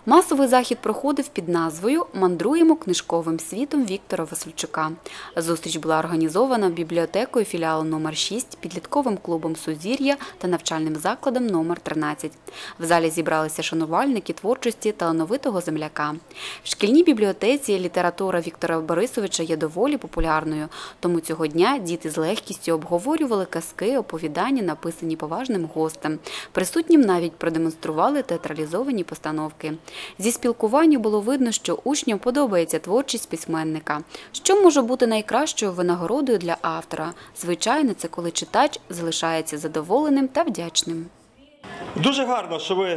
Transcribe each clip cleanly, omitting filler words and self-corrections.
Масовий захід проходив під назвою «Мандруємо книжковим світом Віктора Васильчука». Зустріч була організована бібліотекою філіалу номер 6, підлітковим клубом «Сузір'я» та навчальним закладом номер 13. В залі зібралися шанувальники творчості талановитого земляка. В шкільній бібліотеці література Віктора Борисовича є доволі популярною, тому цього дня діти з легкістю обговорювали казки, оповідання, написані поважним гостем. Присутнім навіть продемонстрували театралізовані постановки. Зі спілкування було видно, що учням подобається творчість письменника. Що може бути найкращою винагородою для автора? Звичайно, це коли читач залишається задоволеним та вдячним. Дуже гарно, що ви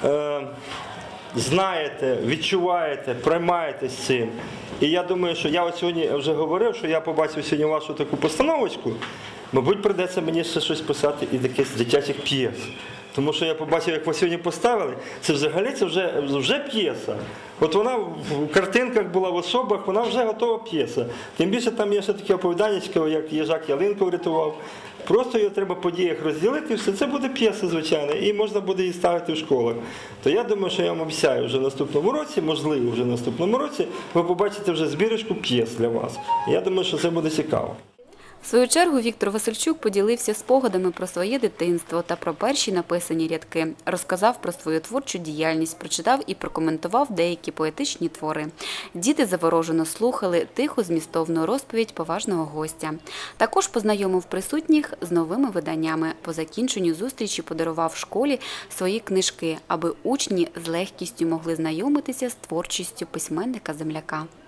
знаєте, відчуваєте, приймаєтесь цим. І я думаю, що я сьогодні вже говорив, що я побачив сьогодні вашу таку постановочку. Мабуть, прийдеться мені ще щось писати і таке з дитячих п'єс. Тому що я побачив, як ви сьогодні поставили, це взагалі вже п'єса. От вона в картинках була, в особах, вона вже готова п'єса. Тим більше там є ще таке оповіданнячко, як Їжак Ялинку врятував. Просто її треба по діях розділити, і все. Це буде п'єса, звичайно, і можна буде її ставити в школах. То я думаю, що я вам обіцяю, вже в наступному році, можливо, вже в наступному році, ви побачите вже збірочку п'єс для вас. Я думаю, що це буде цікаво. В свою чергу Віктор Васильчук поділився спогадами про своє дитинство та про перші написані рядки. Розказав про свою творчу діяльність, прочитав і прокоментував деякі поетичні твори. Діти заворожено слухали тиху змістовну розповідь поважного гостя. Також познайомив присутніх з новими виданнями. По закінченню зустрічі подарував школі свої книжки, аби учні з легкістю могли знайомитися з творчістю письменника-земляка.